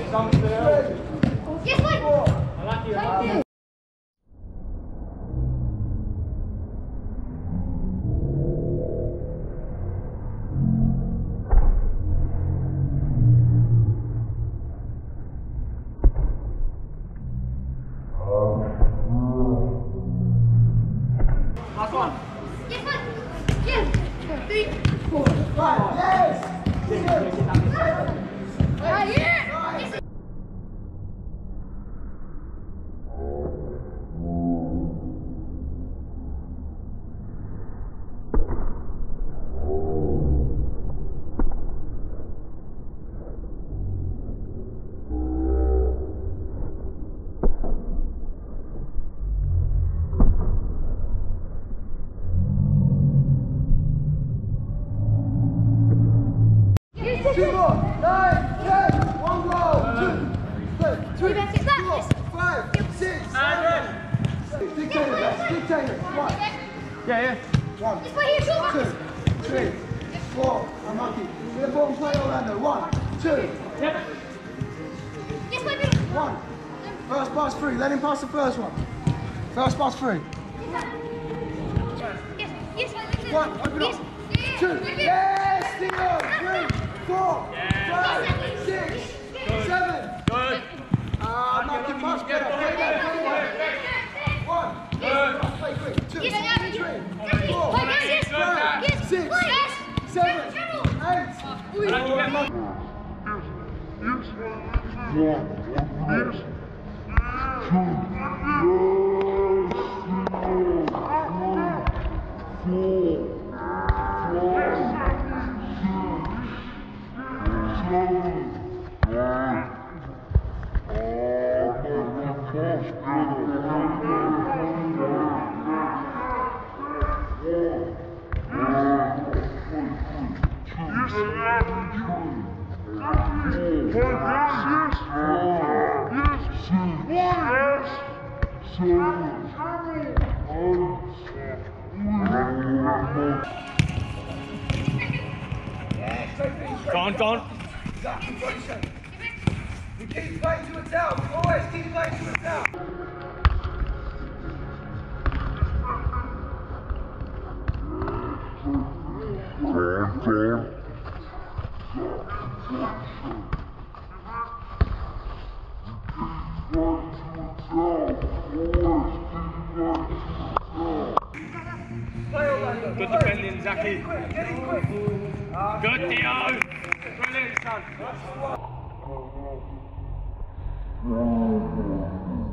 Yes, wait! I like you. Last one. Yes, wait! Yes! 3, 4, 5, yes! yeah! Yes. Two more! 9, 10, 1 goal! 2, 3, 4, 5, 6, 7. Dictator, guys, dictator. 1, Yeah. 1, This way here, shoot, 2, 3, 4. Unlucky. Get the ball and play Orlando. 1, 2, Yep. Yes, wait, 1. First pass through. Let him pass the first one. First pass through. Yes, yes, 1, open yes. up. 2, yes! Stinger! 3, 4, 5, 6, 7. Good. Nothing much better. Play that. 1. Play quick. 2, 3, 4, 5, 6, 7, 8. Go on. We keep playing to it down. We always keep playing to it down. Good defending, Zaki. Get in quick. Good, Theo. Brilliant, son.